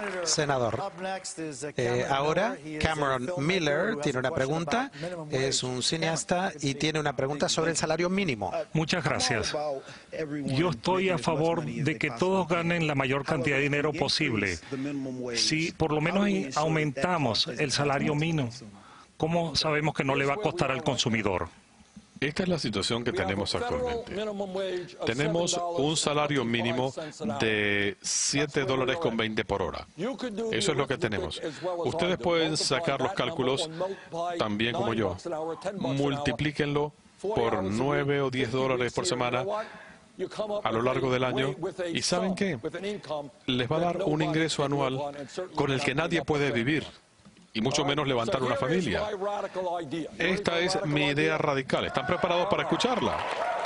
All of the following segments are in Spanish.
Senador, ahora Cameron Miller tiene una pregunta, es un cineasta y tiene una pregunta sobre el salario mínimo. Muchas gracias. Yo estoy a favor de que todos ganen la mayor cantidad de dinero posible. Si por lo menos aumentamos el salario mínimo, ¿cómo sabemos que no le va a costar al consumidor? Esta es la situación que tenemos actualmente. Tenemos un salario mínimo de $7.20 por hora. Eso es lo que tenemos. Ustedes pueden sacar los cálculos también como yo. Multiplíquenlo por 9 o 10 dólares por semana a lo largo del año y ¿saben qué? Les va a dar un ingreso anual con el que nadie puede vivir, y mucho menos levantar una familia. Esta es mi idea radical. ¿Están preparados para escucharla?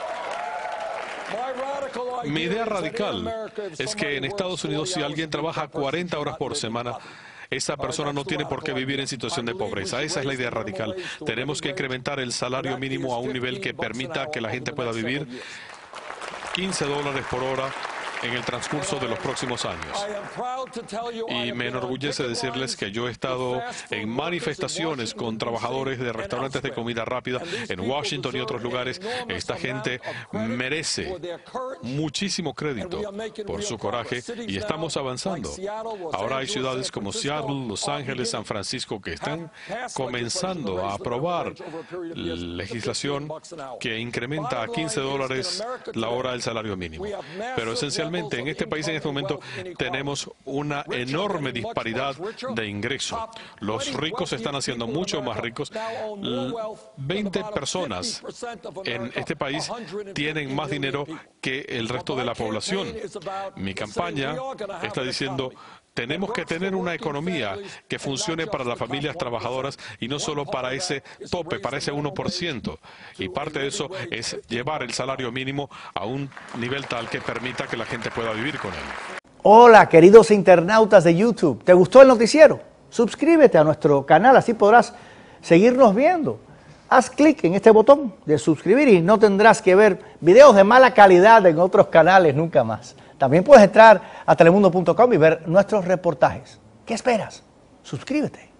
Mi idea radical es que en Estados Unidos, si alguien trabaja 40 horas por semana, esa persona no tiene por qué vivir en situación de pobreza. Esa es la idea radical. Tenemos que incrementar el salario mínimo a un nivel que permita que la gente pueda vivir $15 por hora en el transcurso de los próximos años. Y me enorgullece decirles que yo he estado en manifestaciones con trabajadores de restaurantes de comida rápida en Washington y otros lugares. Esta gente merece muchísimo crédito por su coraje y estamos avanzando. Ahora hay ciudades como Seattle, Los Ángeles, San Francisco que están comenzando a aprobar legislación que incrementa a $15 la hora el salario mínimo. Pero esencialmente en este país en este momento tenemos una enorme disparidad de ingreso. Los ricos se están haciendo mucho más ricos. 20 personas en este país tienen más dinero que el resto de la población. Mi campaña está diciendo: tenemos que tener una economía que funcione para las familias trabajadoras y no solo para ese tope, para ese 1%. Y parte de eso es llevar el salario mínimo a un nivel tal que permita que la gente pueda vivir con él. Hola, queridos internautas de YouTube. ¿Te gustó el noticiero? Suscríbete a nuestro canal, así podrás seguirnos viendo. Haz clic en este botón de suscribir y no tendrás que ver videos de mala calidad en otros canales nunca más. También puedes entrar a telemundo.com y ver nuestros reportajes. ¿Qué esperas? Suscríbete.